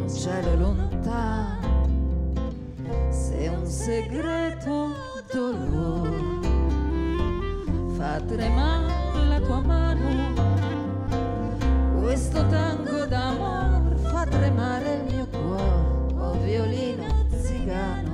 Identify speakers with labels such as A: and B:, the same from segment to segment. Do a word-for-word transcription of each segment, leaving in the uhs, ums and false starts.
A: un cielo lontano, se un segreto dolore fa tremare la tua mano, questo tango d'amor fa tremare il mio cuore, oh violino zigano.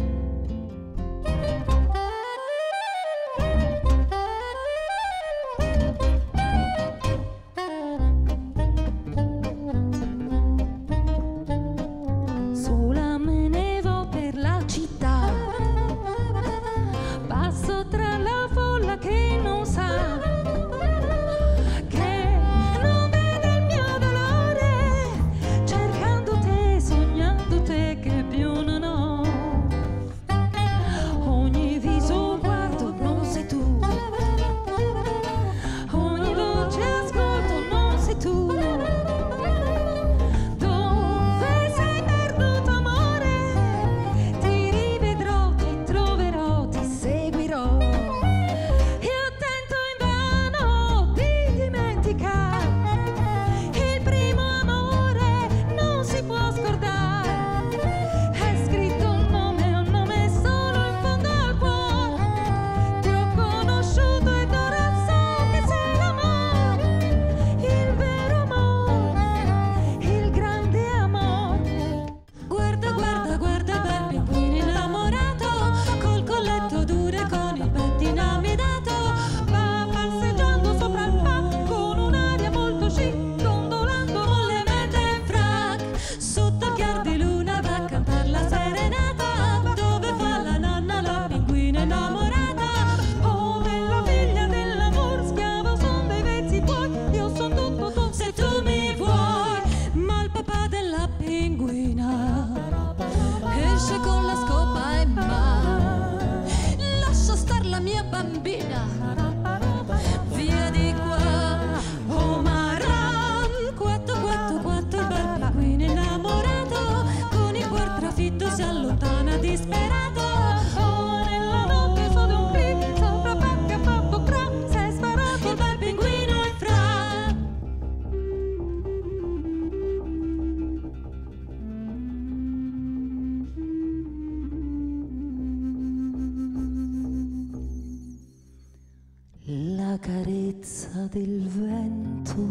A: La carezza del vento,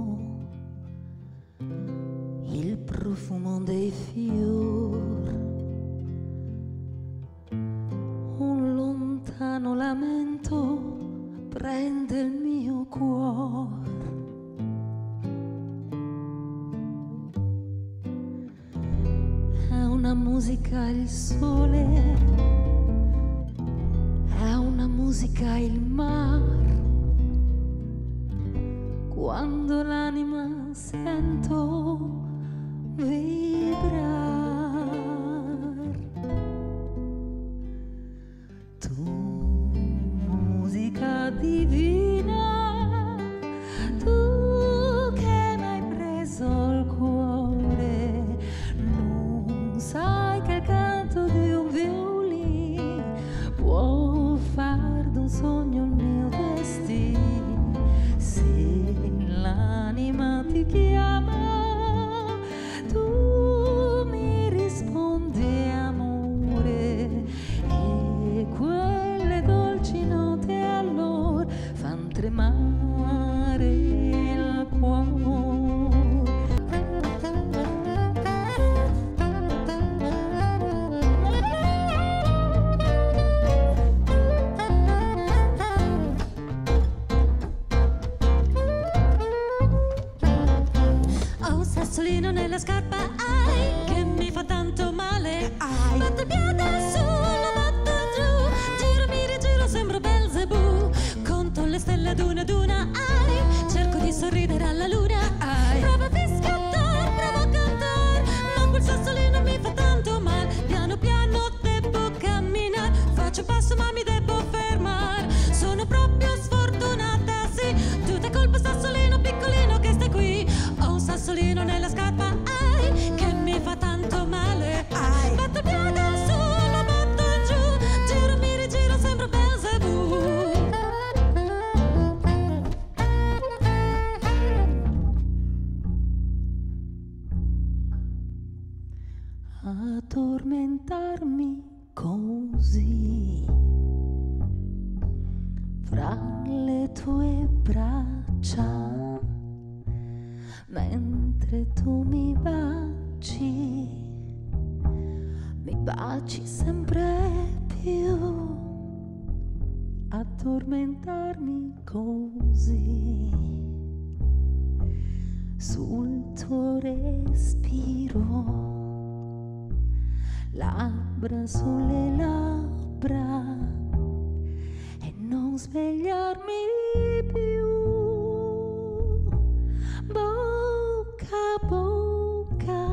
A: il profumo dei fiori, un lontano lamento prende il mio cuore. È una musica il sole, è una musica il mare, quando l'anima sento vibrar. Tu, musica divina, tu che mi hai preso il cuore, non sai che il canto di un violino può far d'un sogno il mio destino. Se l'anima ti chiama, tu mi rispondi amore, e quelle dolci note allora fan tremare il cuore.
B: Sassolino nella scarpa hai, che mi fa tanto male. Ai. Batto il piede su, lo batto giù, giro mi rigiro, sembro Belzebù. Conto le stelle ad una ad una, ai. Cerco di sorridere alla luna, ai. Provo a fischiettar, provo a cantar, ma quel sassolino mi fa tanto male. Piano piano devo camminare, faccio un passo ma mi devo fermare. Sono proprio sfortunata, sì, tutta colpa sassolino piccolino che stai qui. Ho un sassolino nella scarpa, ai, che mi fa tanto male, ai. Batto il piede su, lo batto giù, giro mi rigiro, sembro Belzebù.
A: addormentarmi così fra le tue braccia mentre tu mi baci, mi baci sempre più, addormentarmi così sul tuo respiro, labbra sulle labbra e non svegliarmi più, bocca a bocca,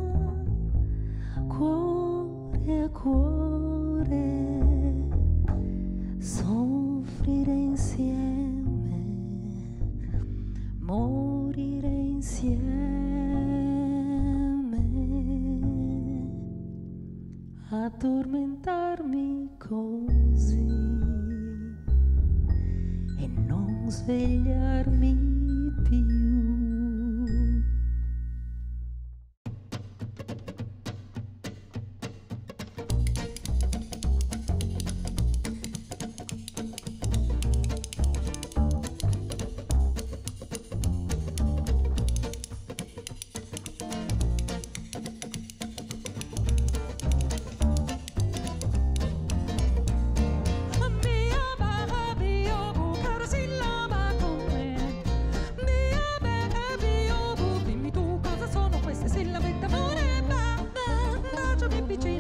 A: cuore a cuore, soffrire insieme, morire insieme, addormentarmi così e non svegliarmi più.
B: Baci